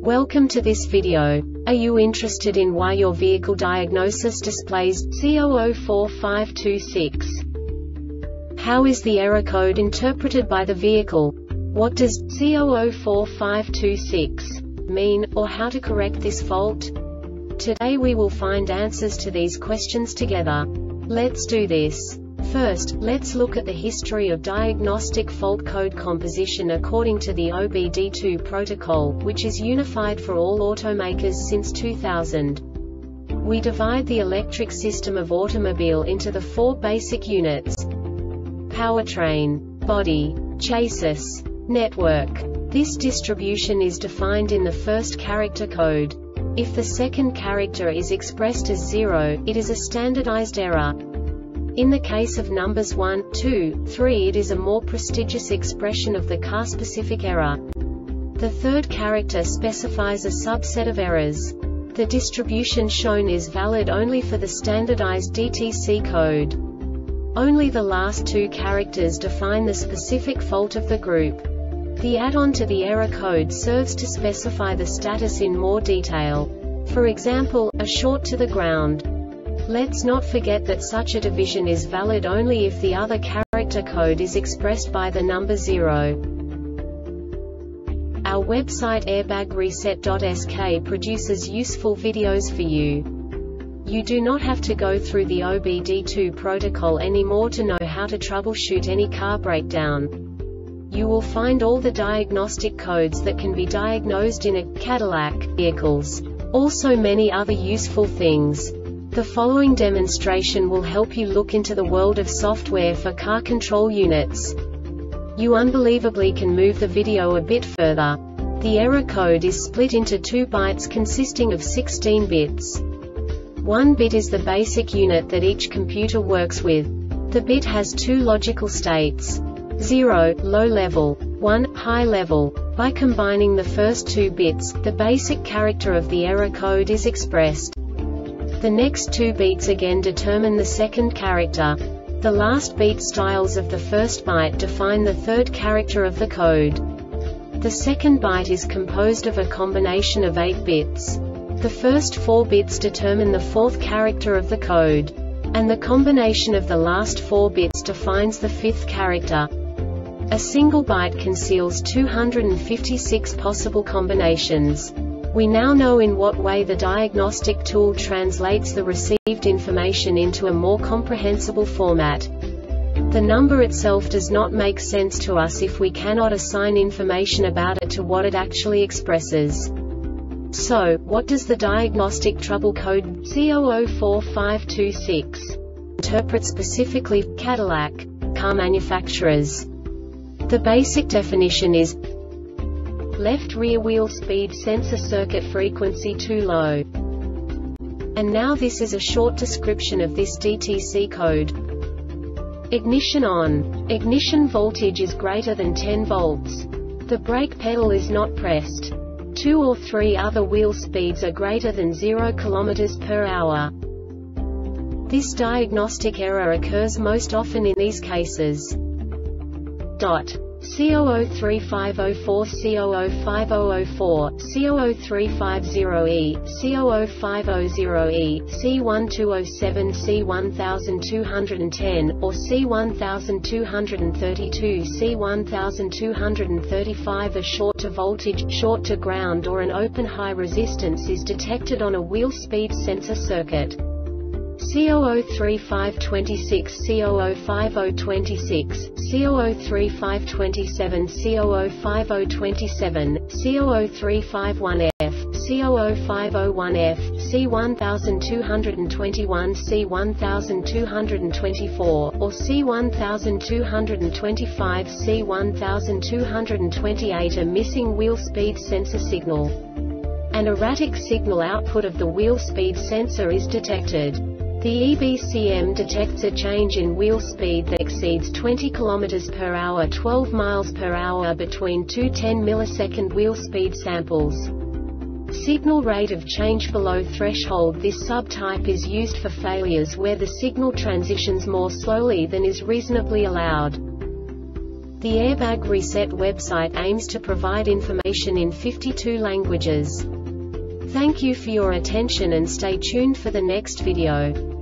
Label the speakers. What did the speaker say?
Speaker 1: Welcome to this video. Are you interested in why your vehicle diagnosis displays C004526? How is the error code interpreted by the vehicle? What does C004526 mean, or how to correct this fault? Today we will find answers to these questions together. Let's do this. First, let's look at the history of diagnostic fault code composition according to the OBD2 protocol, which is unified for all automakers since 2000. We divide the electric system of automobile into the four basic units: powertrain, body, chassis, network. This distribution is defined in the first character code. If the second character is expressed as 0, it is a standardized error. In the case of numbers 1, 2, 3, it is a more prestigious expression of the car-specific error. The third character specifies a subset of errors. The distribution shown is valid only for the standardized DTC code. Only the last two characters define the specific fault of the group. The add-on to the error code serves to specify the status in more detail. For example, a short to the ground. Let's not forget that such a division is valid only if the other character code is expressed by the number 0. Our website airbagreset.sk produces useful videos for you. You do not have to go through the OBD2 protocol anymore to know how to troubleshoot any car breakdown. You will find all the diagnostic codes that can be diagnosed in a Cadillac vehicles. Also many other useful things. The following demonstration will help you look into the world of software for car control units. You unbelievably can move the video a bit further. The error code is split into 2 bytes consisting of 16 bits. 1 bit is the basic unit that each computer works with. The bit has 2 logical states: 0, low level, 1, high level. By combining the first 2 bits, the basic character of the error code is expressed. The next 2 beats again determine the second character. The last beat styles of the first byte define the third character of the code. The second byte is composed of a combination of 8 bits. The first 4 bits determine the fourth character of the code. And the combination of the last 4 bits defines the fifth character. A single byte conceals 256 possible combinations. We now know in what way the diagnostic tool translates the received information into a more comprehensible format. The number itself does not make sense to us if we cannot assign information about it to what it actually expresses. So, what does the diagnostic trouble code C004526 interpret specifically for Cadillac car manufacturers? The basic definition is: left rear wheel speed sensor circuit frequency too low. And now this is a short description of this DTC code. Ignition on. Ignition voltage is greater than 10 volts. The brake pedal is not pressed. 2 or 3 other wheel speeds are greater than 0 km per hour. This diagnostic error occurs most often in these cases. C003504, C005004, C00350E, C00500E, C1207, C1210, or C1232, C1235. A short to voltage, short to ground or an open high resistance is detected on a wheel speed sensor circuit. C003526, C005026, C003527, C005027, C00351F, C00501F, C1221, C1224, or C1225, C1228. A missing wheel speed sensor signal. An erratic signal output of the wheel speed sensor is detected. The EBCM detects a change in wheel speed that exceeds 20 km per hour, 12 miles per hour between two 10-millisecond wheel speed samples. Signal rate of change below threshold. This subtype is used for failures where the signal transitions more slowly than is reasonably allowed. The Airbag Reset website aims to provide information in 52 languages. Thank you for your attention and stay tuned for the next video.